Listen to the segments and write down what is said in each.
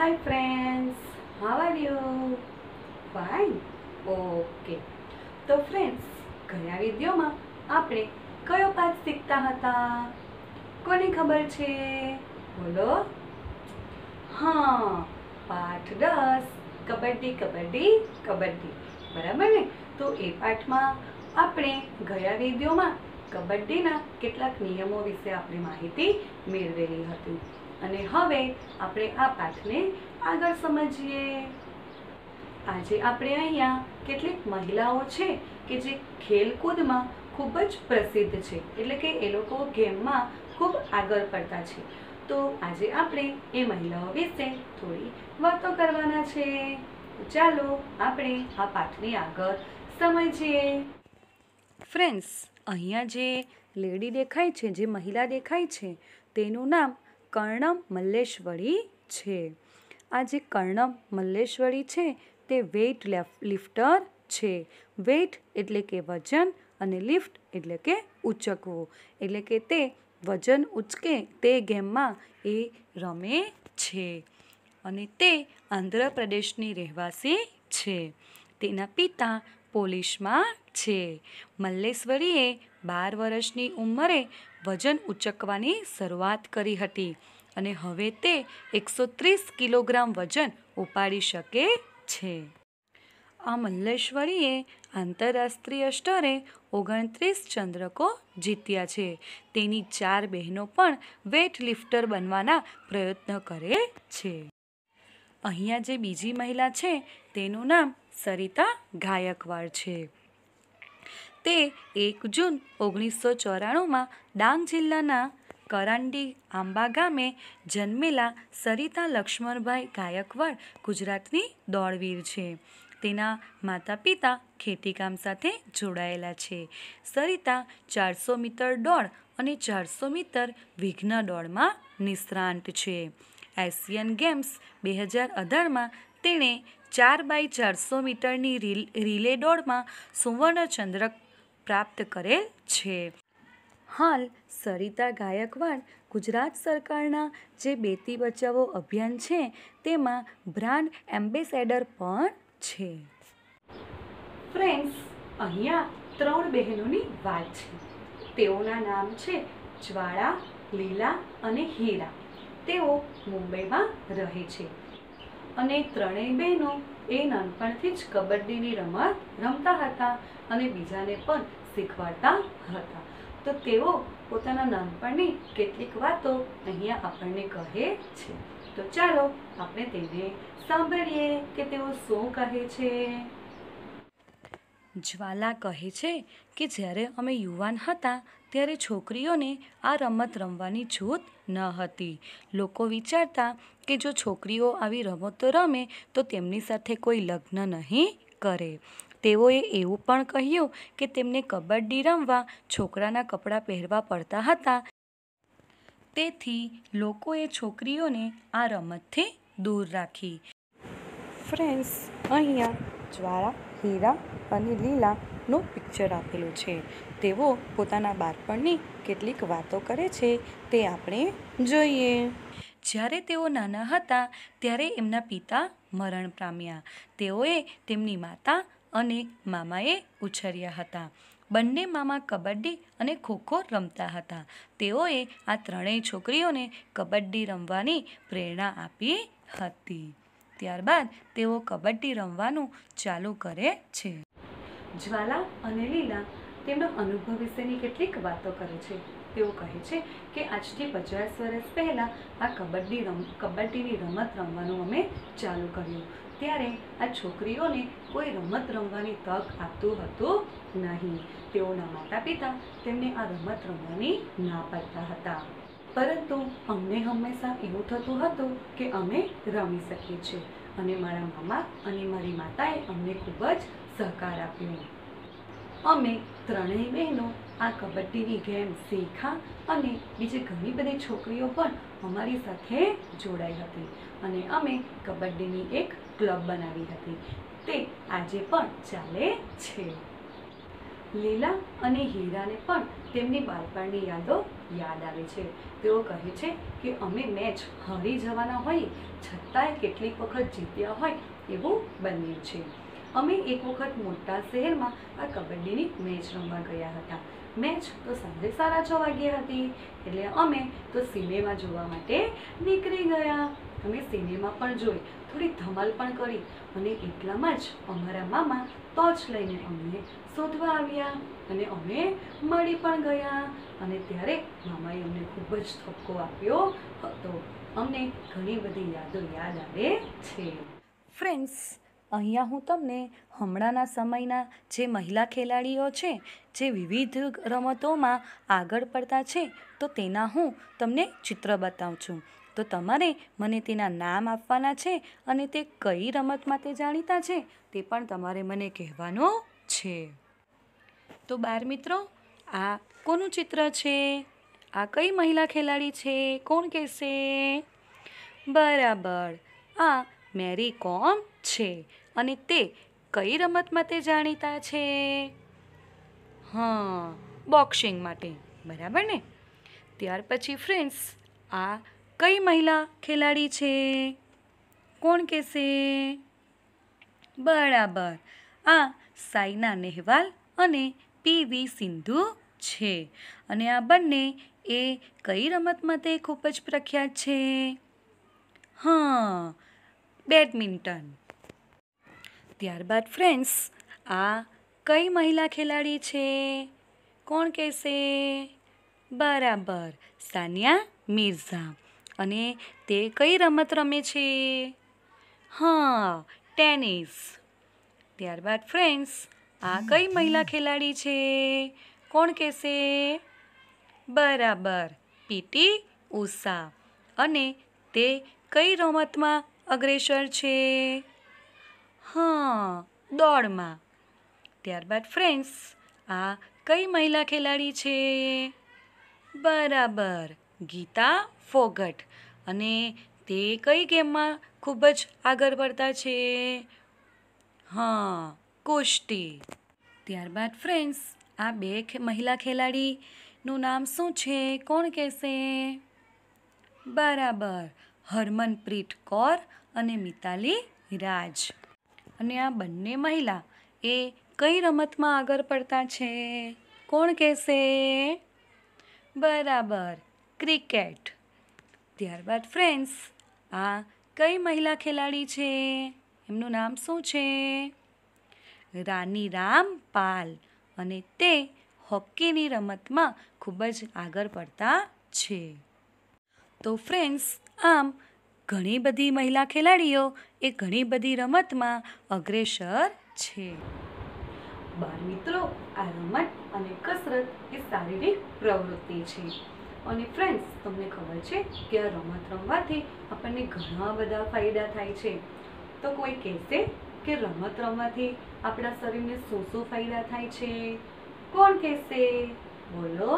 Hi friends, how are you? Fine? Okay. તો friends, ગયા વિડીયોમાં આપણે કયો પાઠ શીખતા હતા? કોને ખબર છે? બોલો. હા, પાઠ 10 કબડ્ડી કબડ્ડી કબડ્ડી. બરાબર ને? તો એ પાઠમાં આપણે ગયા વિડીયોમાં કબડ્ડીના કેટલાક નિયમો વિશે આપણે માહિતી મેળવેલી હતી. અને હવે આપણે આ પાઠને આગળ સમજીએ. આજે આપણે અહીંયા કેટલીક મહિલાઓ છે કે જે ખેલકૂદમાં ખૂબ જ પ્રસિદ્ધ છે, એટલે કે એ લોકો ગેમમાં ખૂબ આગળ પડતા છે. તો આજે આપણે એ મહિલાઓ વિશે થોડી વાતો કરવાના છે. ચાલો આપણે આ પાઠની આગળ સમજીએ. ફ્રેન્ડ્સ, અહીંયા જે લેડી દેખાય છે, જે મહિલા દેખાય છે, તેનું નામ કર્ણમ મલ્લેશ્વરી છે. આ જે કર્ણમ મલ્લેશ્વરી છે તે વેઇટ લિફ્ટર છે. વેઇટ એટલે કે વજન અને લિફ્ટ એટલે કે ઉચકવું, એટલે કે તે વજન ઉચકે તે ગેમમાં એ રમે છે. અને તે આંધ્રપ્રદેશની રહેવાસી છે. તેના પિતા પોલીસમાં છે. મલ્લેશ્વરીએ 12 વર્ષની ઉંમરે વજન ઉચકવાની શરૂઆત કરી હતી અને હવે તે 130 કિલોગ્રામ વજન ઉપાડી શકે છે. આ મલ્લેશ્વરીએ આંતરરાષ્ટ્રીય સ્તરે 29 ચંદ્રકો જીત્યા છે. તેની 4 બહેનો પણ વેઇટ લિફ્ટર બનવાના પ્રયત્ન કરે છે. અહીંયા જે બીજી મહિલા છે તેનું નામ સરિતા ગાયકવાડ છે. તે 1 જૂન 1994માં ડાંગ જિલ્લાના કરાંડી આંબા ગામે જન્મેલા સરિતા લક્ષ્મણભાઈ ગાયકવાડ ગુજરાતની દોડવીર છે. તેના માતા પિતા ખેતીકામ સાથે જોડાયેલા છે. સરિતા 400 મીટર દોડ અને 400 મીટર વિઘ્ન દોડમાં નિષ્ણાત છે. એશિયન ગેમ્સ 2018માં તેણે 4x400 મીટરની રિલે દોડમાં સુવર્ણ ચંદ્રક પ્રાપ્ત કરેલ છે. હાલ સરિતા ગાયકવાડ ગુજરાત સરકારના જે બેટી બચાવો અભિયાન છે તેમાં બ્રાન્ડ એમ્બેસેડર પણ છે. ફ્રેન્ડ્સ, અહીંયા 3 બહેનોની વાત છે. તેઓના નામ છે જ્વાળા, લીલા અને હીરા. તેઓ મુંબઈમાં રહે છે અને 3 બહેનો એ નાનપણથી જ કબડ્ડીની રમત રમતા હતા અને બીજાને પણ શીખવાડતા હતા. તો તેઓ પોતાના નાનપણની કેટલીક વાતો અહીંયા આપણને કહે છે. તો ચાલો આપણે તેને સાંભળીએ કે તેઓ શું કહે છે. જ્વાલા કહે છે કે જ્યારે અમે યુવાન હતા ત્યારે છોકરીઓને આ રમત રમવાની છૂટ ન હતી. લોકો વિચારતા કે જો છોકરીઓ આવી રમતો રમે તો તેમની સાથે કોઈ લગ્ન નહીં કરે. તેઓએ એવું પણ કહ્યું કે તેમને કબડ્ડી રમવા છોકરાના કપડાં પહેરવા પડતા હતા. તેથી લોકોએ છોકરીઓને આ રમતથી દૂર રાખી. ફ્રેન્ડ્સ, અહીંયા જ્વાળા, હીરા અને લીલાનું પિક્ચર આપેલું છે. તેઓ પોતાના બાળપણની કેટલીક વાતો કરે છે તે આપણે જોઈએ. જ્યારે તેઓ નાના હતા ત્યારે એમના પિતા મરણ પામ્યા. તેઓએ તેમની માતા અને મામાએ ઉછર્યા હતા. બંને મામા કબડ્ડી અને ખોખો રમતા હતા. તેઓએ આ 3 છોકરીઓને કબડ્ડી રમવાની પ્રેરણા આપી હતી. ત્યારબાદ તેઓ કબડ્ડી રમવાનું ચાલુ કરે છે. જ્વાલા અને લીલા તેમના અનુભવ વિશેની કેટલીક વાતો કરે છે. તેઓ કહે છે કે આજથી 50 વર્ષ પહેલાં આ કબડ્ડીની રમત રમવાનું અમે ચાલુ કર્યું. ત્યારે આ છોકરીઓને કોઈ રમત રમવાની તક આપતું હતું નહીં. તેઓના માતા પિતા તેમને આ રમત રમવાની ના પાડતા હતા. પરંતુ અમને હંમેશા એવું થતું હતું કે અમે રમી શકીએ છીએ અને મારા મામા અને મારી માતાએ અમને ખૂબ જ સહકાર આપ્યો. અમે 3 બહેનો આ કબડ્ડીની ગેમ શીખા અને બીજી ઘણી બધી છોકરીઓ પણ અમારી સાથે જોડાઈ હતી અને અમે કબડ્ડીની એક ક્લબ બનાવી હતી. તે આજે પણ ચાલે છે. લીલા અને હીરાને પણ તેમની બાળપણની યાદો યાદ આવે છે. તેઓ કહે છે કે અમે મેચ હારી જવાના હોઈએ છતાંય કેટલીક વખત જીત્યા હોય એવું બન્યું છે. અમે એક વખત મોટા શહેરમાં આ કબડ્ડીની મેચ રમવા ગયા હતા. મેચ તો સાંજે 6:30 વાગ્યે હતી, એટલે અમે તો સિનેમા જોવા માટે નીકળી ગયા. અમે સિનેમા પણ જોઈ, થોડી ધમાલ પણ કરી અને એટલામાં જ અમારા મામા ટોર્ચ લઈને અમને શોધવા આવ્યા અને અમે મળી પણ ગયા. અને ત્યારે મામાએ અમને ખૂબ જ ઠપકો આપ્યો હતો. અમને ઘણી બધી યાદો યાદ આવે છે. ફ્રેન્ડ્સ, અહીંયા હું તમને હમણાંના સમયના જે મહિલા ખેલાડીઓ છે, જે વિવિધ રમતોમાં આગળ પડતા છે, તો તેના હું તમને ચિત્ર બતાવું છું. તો તમારે મને તેના નામ આપવાના છે અને તે કઈ રમત માટે જાણીતા છે તે પણ તમારે મને કહેવાનું છે. તો બાળ મિત્રો, આ કોનું ચિત્ર છે? આ કઈ મહિલા ખેલાડી છે? કોણ કહેશે? બરાબર, આ મેરી કોમ છે. અને તે કઈ રમત માટે જાણીતા છે? હા, બોક્સિંગ માટે. બરાબર ને? ત્યાર પછી ફ્રેન્ડ્સ, આ કઈ મહિલા ખેલાડી છે? કોણ કહેશે? બરાબર, આ સાયના નેહવાલ અને પીવી સિંધુ છે. અને આ બંને એ કઈ રમત માટે ખૂબ જ પ્રખ્યાત છે? હા, બેડમિન્ટન. ત્યારબાદ ફ્રેન્ડ્સ, આ કઈ મહિલા ખેલાડી છે? કોણ કહેશે? બરાબર, સાનિયા મિર્ઝા. અને તે કઈ રમત રમે છે? હા, ટેનિસ. ત્યારબાદ ફ્રેન્ડ્સ, આ કઈ મહિલા ખેલાડી છે? કોણ કહેશે? બરાબર, પીટી ઉષા. અને તે કઈ રમતમાં અગ્રેસર છે? હા, દોડમાં. ત્યારબાદ ફ્રેન્ડ્સ, આ કઈ મહિલા ખેલાડી છે? બરાબર, ગીતા ફોગટ. અને તે કઈ ગેમમાં ખૂબ જ આગળ પડતા છે? હા, કુસ્તી. ત્યારબાદ ફ્રેન્ડ્સ, આ બે મહિલા ખેલાડીનું નામ શું છે? કોણ કહેશે? બરાબર, હરમનપ્રીત કૌર અને મિતાલી રાજ. અને આ બંને મહિલા એ કઈ રમતમાં આગળ પડતા છે? કોણ કહેશે? બરાબર, ક્રિકેટ. ત્યારબાદ ફ્રેન્ડ્સ, આ કઈ મહિલા ખેલાડી છે? એમનું નામ શું છે? રાની રામપાલ. અને તે હોકીની રમતમાં ખૂબ જ આગળ પડતા છે. તો ફ્રેન્ડ્સ, આમ ઘણી બધી મહિલા ખેલાડીઓ એ ઘણી બધી રમતમાં અગ્રેસર છે. બાળ મિત્રો, આ રમત અને કસરત એ શારીરિક પ્રવૃત્તિ છે. અને ફ્રેન્ડ્સ, તમને ખબર છે કે આ રમત રમવાથી આપણને ઘણા બધા ફાયદા થાય છે. તો કોઈ કહેશે કે રમત રમવાથી આપણા શરીરને શું શું ફાયદા થાય છે? કોણ કહેશે? બોલો.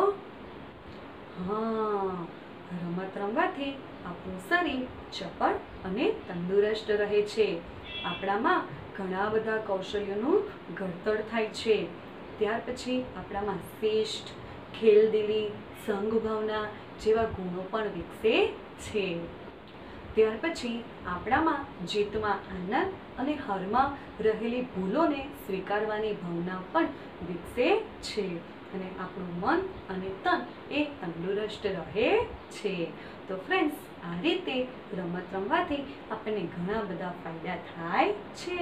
હા, રમત રમવાથી આપણું શરીર ચપળ અને તંદુરસ્ત રહે છે. આપણામાં ઘણા બધા કૌશલ્યોનું ઘડતર થાય છે. ત્યાર પછી આપણામાં શિસ્ત, ખેલદિલી, સંઘભાવના જેવા ગુણો પણ વિકસે છે. ત્યાર પછી આપણામાં જીતમાં આનંદ અને હારમાં રહેલી ભૂલોને સ્વીકારવાની ભાવના પણ વિકસે છે. અને આપણું મન અને તન એ તંદુરસ્ત રહે છે. તો ફ્રેન્ડ્સ, આ રીતે રમત રમવાથી આપણને ઘણા બધા ફાયદા થાય છે.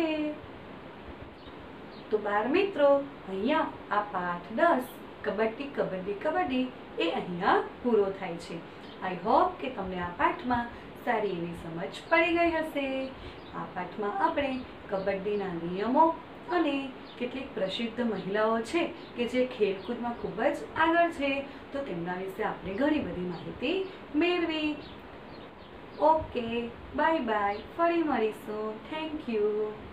તો બાળ મિત્રો, અહીંયા આ પાઠ 10 કબડ્ડી કબડ્ડી કબડ્ડી એ અહીંયા પૂરો થાય છે. આઈ હોપ કે તમને આ પાઠમાં સારી એવી સમજ પડી ગઈ હશે. આ પાઠમાં આપણે કબડ્ડીના નિયમો અને કેટલીક પ્રસિદ્ધ મહિલાઓ છે કે જે ખેલકૂદમાં ખૂબ જ આગળ છે, તો તેમના વિશે આપણે ઘણી બધી માહિતી મેળવી. Okay, bye bye. ફરી મળીશું. Thank you.